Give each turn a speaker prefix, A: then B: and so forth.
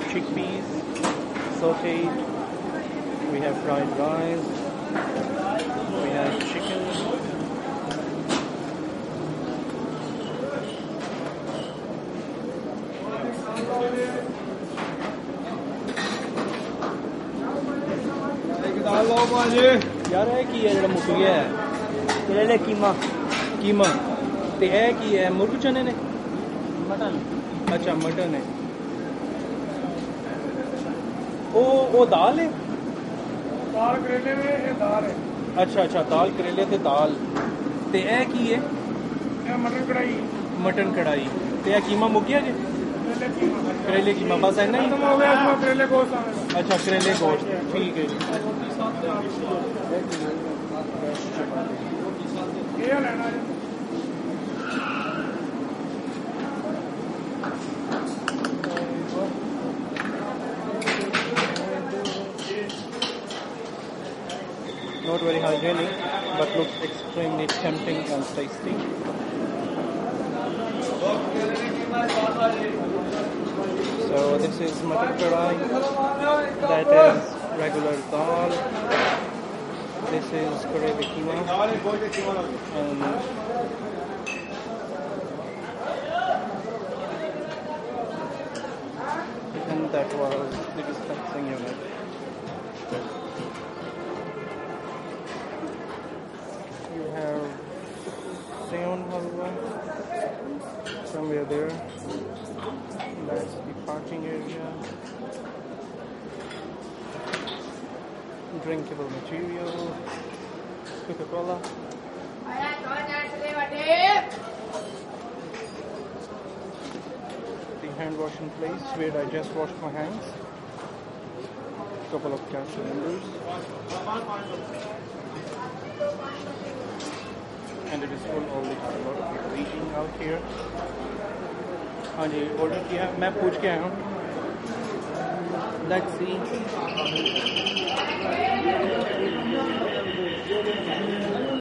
A: chickpeas sauteed. We have fried rice. We have chicken. यार है की है जरा मुक गया है तेरे लिए कीमा कीमा ते है की है मुर्ग चने ने मटन अच्छा मटन है ओ दाल है
B: दाल करेले में ये दाल है
A: अच्छा अच्छा दाल करेले ते दाल ते है की है
B: ये मटन कढ़ाई
A: ते है कीमा मुक गया जी करेले कीमा बस है नहीं
B: हो गया इसमें करेले गोश्त आएगा
A: अच्छा करेले गोश्त ठीक है जी
B: ये लेना है
A: Not very hygienic, but looks extremely tempting and tasty. So this is mutton kadai. That is regular dal. This is kareli keema. And that was the dispensing unit. You have Seon halwa somewhere there. That's the parking area. Drinkable material. Coca-Cola. The hand washing place where I just washed my hands. Couple of gas cylinders. And it is full already. A lot of people eating out here. हाँ जी order किया मैं पूछ के आया हूँ let's see